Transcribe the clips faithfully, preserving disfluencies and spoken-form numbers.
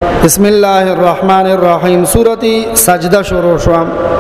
بسم الله الرحمن الرحیم. سورۃ سجدہ شروع شو.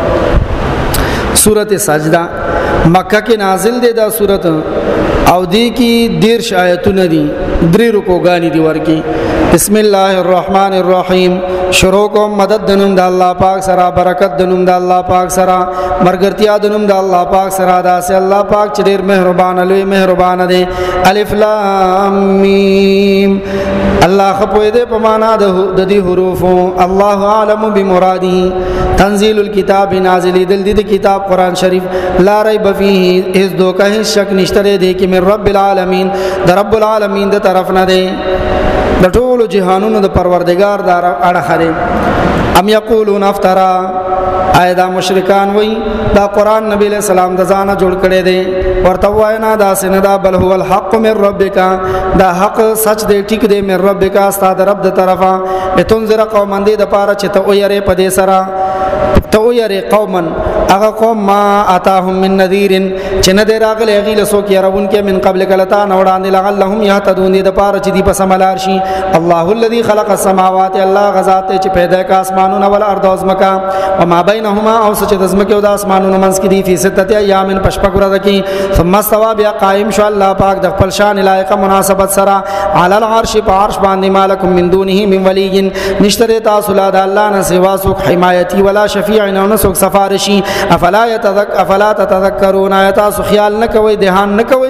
سورۃ سجدہ مکہ کې نازل دی. دا سورۃ او دی کې دیرش آیتونه دي، درې رکوګانی دي ورکی. بسم الله الرحمن الرحیم. شروع کوم مدد دنوم د الله پاک سره، برکت دنوم د الله پاک سره، مرګرتیا دنوم د الله پاک سره. دا سه الله پاک چې ډیر مهربان لوی مهربان دی. الف لام میم. الله خپوی دې په معنا د دې حروفو. الله عالم بمراده. تنزيل الكتاب نازل دل دې کتاب قران شریف لا ریب فیه اس دوکه شک نشته دې کې من رب العالمین، د رب العالمین د طرف نه دی، د ټول جهانونو د پروردگار د اړه خره. ام یقولون افترا. ایدا مشرکان وای دا قران نبی له سلام د ځانه جوړ کړي دي. ورته واینا دا سندا بل هو الحق من ربک. دا حق سچ دی، ټیک دی، من ربک استاد رب د طرفا. لتنذر قوما دې د پاره چې ته ويره په دې سره، ته ويره قوما هغه قوم ما اتاهم من نذير چې نه دی راغلی غیله سو کې ربون کې من قبل کلتا نوړان لعلهم يهتدون دې د پاره چې دی په سملار شي. الله الذي خلق السماوات. الله غزاد چې پیدا کا اسمانونه ول ارض او زمکا وما بينهما او سچ د زمکه او د اسمانونو منځ کې دی فی سته ایام پشپک ورځ کې. ثم استوى بیا قائم شو الله پاک د خپل شان لایق مناسبت سره علی العرش په عرش باندې. مالکم من دونه من ولی. نشتره تاسو لا د الله نه سوا سو حمایتی ولا شفیع نه سو سفارشی. افلا يتذك افلا تتذكرون. تاسو خیال نه کوي، دهان نه کوي.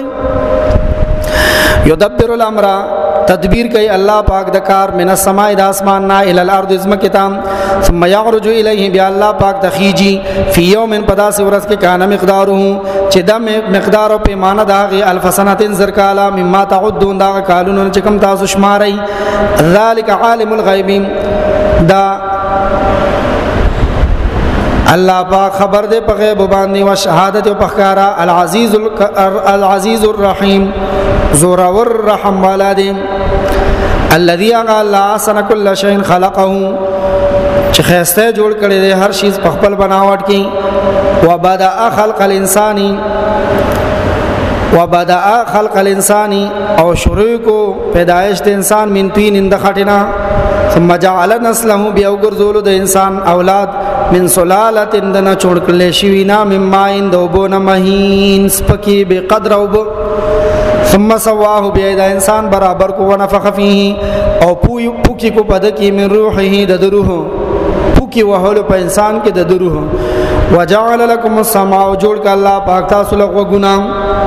يدبر الامر. تدبیر کوي الله پاک د کار من السماء د اسمان نا الى الارض زمکتام. ثم يخرج اليه بیا الله پاک تخیجی فی یوم پدا سی ورځ کې کان مقداره چې د مقدار او پیمانه داغه الف سنه زرکالا مما تعدون دا کالونو چې کوم تاسو شماري. ذالک عالم الغیب. دا الله پاک خبر دے په غیب باندې او شهادت او پخکارا. العزیز العزیز الرحیم. زورور رحم والا. الذي قال احسن كل شيء خلقه. چې خسته جوړ کړي دي هر شی په خپل بناوټ کې. وبدا خلق الانسان وبدا خلق الانسان او شروع کو پیدائش د انسان من طین اند خټینا. ثم جعل نسله بیا وګرځول د انسان اولاد من سلاله اندنا چوڑ کړل شي نا مما اند وبون مهین سپکی به قدر وب. ثم سواه بیا د انسان برابر کو ونفخ فيه او پوی پوکی کو پد کی من روحه د روح پوکی وهول په انسان کې د روح. وجعل لكم السماء جوړ ک الله پاک تاسو له غنا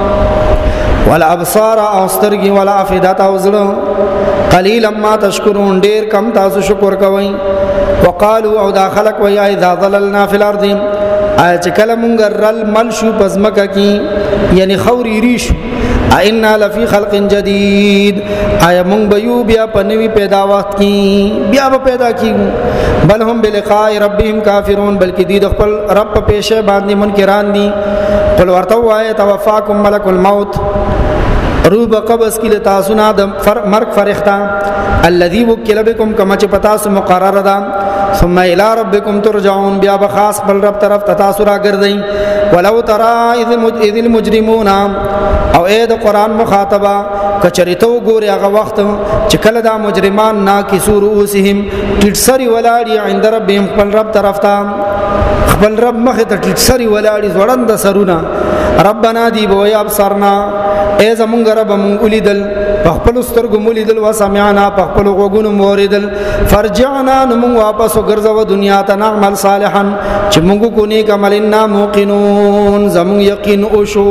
والابصار او سترګي ولا افئده او زړه. قليلا ما تشکرون. ډیر کم تاسو شکر کوئ. وقالوا او داخلك ويا اذا ظللنا في الارض. اي چې کله مونږ رل مل شو پزمکه کی یعنی خوري ریش. ائنا لفي خلق جديد. اي مونږ بيو بیا پنوي پیدا وخت کی بیا به پیدا کی. بل هم بلقاء ربهم کافرون. بلکې دي د خپل رب په پیشه باندې منکران دي. قل ورته وای توفاکم ملک الموت. روح قبض کی تاسو نه د مرګ فرښتہ. الذي وکل بكم کما چې پتا سو مقرر ده. ثم الى ربكم ترجعون. بیا به خاص بل رب طرف تاسو را ګرځئ. ولو ترى اذ المجرمون. او اې د قران مخاطبه کچریتو ګوري هغه وخت چې کله دا مجرمان نا کی سورهم ټټسری ولاړی عند ربهم خپل رب طرف ته. خپل رب مخه ته ټټسری ولاړی زړند سرونه. ربنا دی بو یا ابصرنا. ای زمونږ رب مونږ ولیدل په خپل سترګو ولیدل و سمعنا په خپل غوګونو موریدل. فرجعنا نمون واپس ګرځو دنیا ته نعمل صالحا چې مونږ کو نیک عملنا موقنون زمون یقین او شو.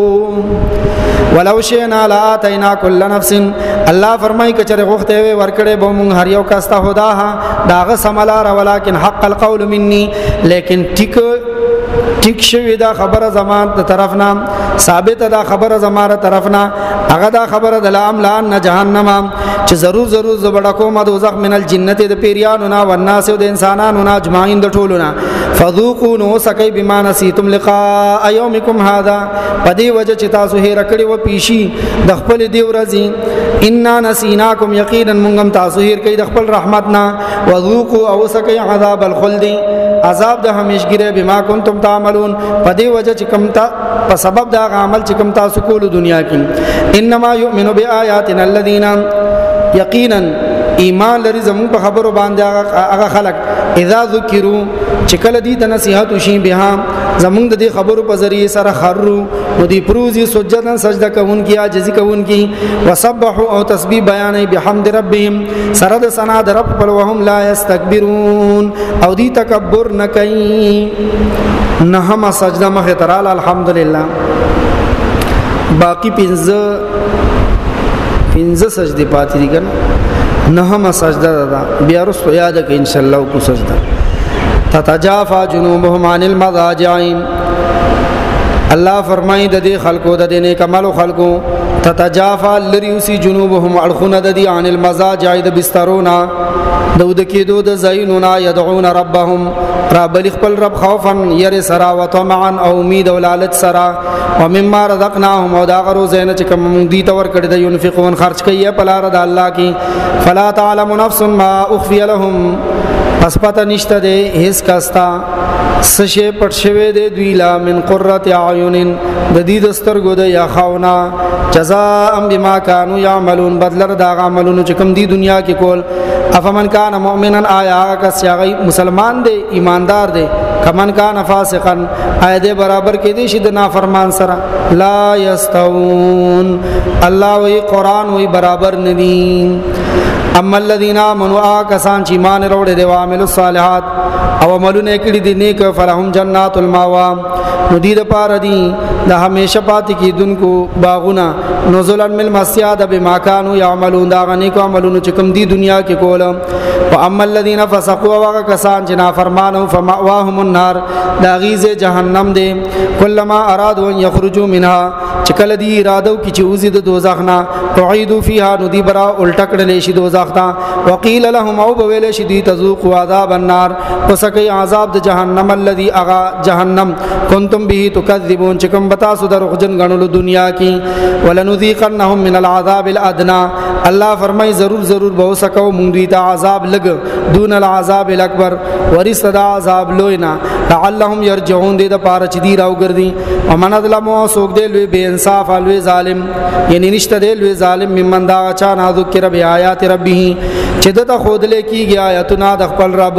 ولو شئنا لاتینا كل نفس. الله فرمای کچره غوخته ورکړې به مونږ هر یو کاسته هدا داغه سملار ولکن حق القول مني. لیکن ټیک ټیک شوی دا خبره زمان ته طرفنا ثابت دا خبره زماره طرفنا. هغه دا خبره د لام لان جهنم چې ضرور ضرور زبړه کومه دوزخ من الجنه د پیریانو نا والناس د انسانانو نا اجمعین د ټولنا. فذوقوا نو سکای بما نسیتم لقاء یومکم هذا. پدې وجه چې تاسو هیر کړی و پیشي د خپل دی ورځي. ان نسیناکم یقینا منغم تاسو هیر کړي د خپل رحمتنا. وذوقوا او سکای عذاب الخلد. عذاب د همیشګره بما کنتم تعملون. پدې وجه چې کوم تا په سبب دا عمل چې کوم تاسو کول دنیا کې. انما یؤمن بیااتنا الذين یقینا ایمان لري زمون په خبرو باندې هغه خلق اذا ذکروا چې کله دې ته نصيحت وشي بها زمون د دې خبرو په ذریعہ سره خرو نو دې پروزي سجدن سجده کوونکی عاجزي کوونکی وسبحوا او تسبیح بیانې بحمد ربهم سره د ثنا د رب په وهم لا یستكبرون او دې تکبر نه کوي نه هم سجده مخه ترال الحمدلله باقی پنځه پنځه سجدي پاتې دي کنه نه هم سجده ده بیا رسو یاد کړئ ان شاء الله کو سجده تتجافى جنوبهم عن المضاجع الله فرمای د دې خلقو د دې کمالو خلقو تتجافى لريوسي جنوبهم الخنا د دې عن المضاجع د بسترونا دود کېدو د زینونا يدعون ربهم رب خپل رب خوفا ير سرا وطمعا او امید او لالچ سرا ومما رزقناهم او دا غرو زین چې کوم دي تور کړي د ينفقون خرج کوي په لار د الله کې فلا تعلم نفس ما اخفي لهم پس پتا نشته ده هیڅ کاستا سشه پټ شوی ده دوی لا من قرۃ اعین د دې دسترګو د یا خاونا جزاء بما كانوا يعملون بدلر دا عملونو چې کوم دی دنیا کې کول افمن کان مؤمنا آیا کس یغی مسلمان دی ایماندار دی کمن کان فاسقا آیا دی برابر کې دی شي د نافرمان سره لا یستوون الله وی قران وی برابر ندی اما الذين امنوا آکسان چې ایمان وروړي دي او عملوا الصالحات او عملونه کړي دي نیک فلهم جنات الماوا نو دې د پاره دي د همیشه پاتې کیدونکو باغونه نزلا من مسیاد بما كانوا يعملون دا غني کو عملونه چې کوم دي دنیا کې کول او اما الذين فسقوا وکسان چې نافرمانو فمأواهم النار دا غیزه جهنم دي کلمہ ارادوا ان يخرجوا منها چې کله دي اراده کې چې وزي د دوزخ نه تعيدوا فيها نو دي برا الټا کړل شي دوزخ وقيل لهم او بويل شديد تذوقوا عذاب النار وسكي عذاب د جهنم الذي اغا جهنم كنتم به تكذبون چکم بتا سو دروغجن غنلو دنیا کی ولنذيقنهم من العذاب الادنى الله فرمای ضرور ضرور به سکو مونږ دوی ته عذاب لګ دون العذاب الاکبر ورث عذاب لوینا لعلهم يرجعون دې د پاره چې دی راو ګرځي ومن ظلم او سوګ دې لوی بے انصاف لوی ظالم یعنی نشته دې لوی ظالم ممن دا چا نه ذکر بیاات ربه چې دته خود لیکيږي آیاتونه د خپل رب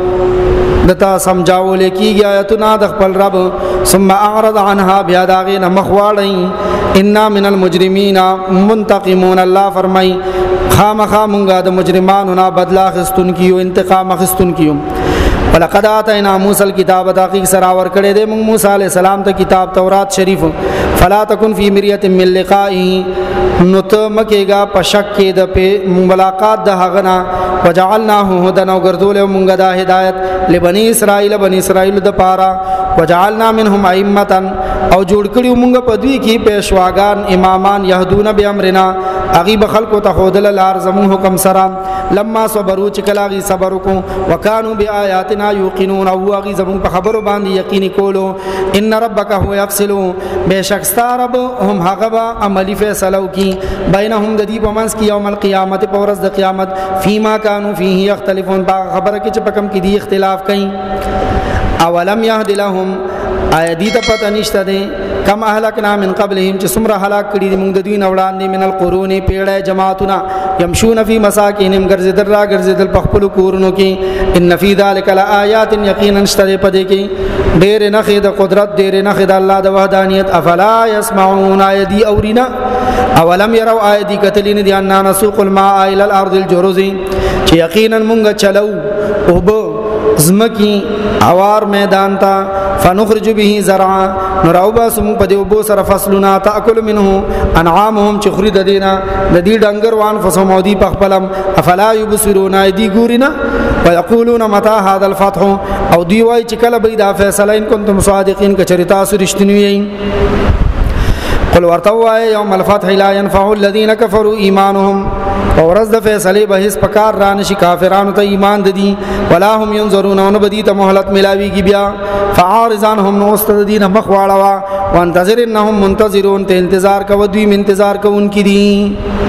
دته سمجاو لیکيږي آیاتونه د خپل رب ثم اعرض عنها بیا داغه مخواړی ان من المجرمین منتقمون الله فرمای خامخا مونږه د مجرمانو نه بدلا خستون کیو انتقام خستون کیو ولقد اتینا موسی الكتاب تحقیق سراور کړه د موسی علی السلام ته کتاب تورات شریف فلا تکن فی مریه من لقائه نوت مکیگا پشک کې د په ملاقات د هغنا وجعلناه هدى نو ګرځول مونږه د هدایت لبنی اسرائیل بنی اسرائیل د پارا وجعلنا منهم ائمه او جوړ کړیو مونږ په دوی کې پېشواګان امامان يهدون بامرنا اغي بخلق ته خودل لار زمو حکم سره لما صبروا چکلاغي صبر کو وکانو بیااتنا یوقنون او اغي زمو په خبرو باندې یقین کولو ان ربک هو يفصل بشک ستارب هم هغه عملی فیصلو کی بینهم د دې په منځ کې یوم القیامت په ورځ د قیامت فيما كانوا فيه يختلفون با خبره کې چې پکم کې دی اختلاف کین اولم يهد لهم آیدی ته پته نشته دي کم اهلکنا من قبلهم چې څومره هلاک کړي دي موږ د دوی وړاندې من القرون پیړه جماعتنا يمشون في مساكنهم ګرځیدل را ګرځیدل په خپل کورونو کې ان فی ذلک لآیات یقینا اشتری پدې کې ډېر نخې د قدرت ډېر نخې د الله د وحدانیت افلا يسمعون آیدی اورینا اولم يروا آیدی کتلین دي ان نسوق الماء الى الارض الجرز چې یقینا موږ چلو او بو زمکی عوار میدان تا فنخرج به زرعا نراوبا سم په دیو بو سره فصلنا تاكل منه انعامهم چخري د دینا د دې ډنګر وان فسمودي پخپلم افلا يبصرون ايدي ګورینا ويقولون متى هذا الفتح او دی وای چې کله به دا فیصله ان کنتم صادقین کچریتا سرشتنی قل ورتوا يوم الفتح لا ينفع الذين كفروا ايمانهم ورز د فیصله به هیڅ پکار را نشي کافرانو ته ایمان ددي ولا هم ينظرون ان بدی ته مهلت ملاويږي بیا فعارضانهم نوستدین مخواړه وانتظر انهم منتظرون ته انتظار کوي دوی انتظار کوونکې دي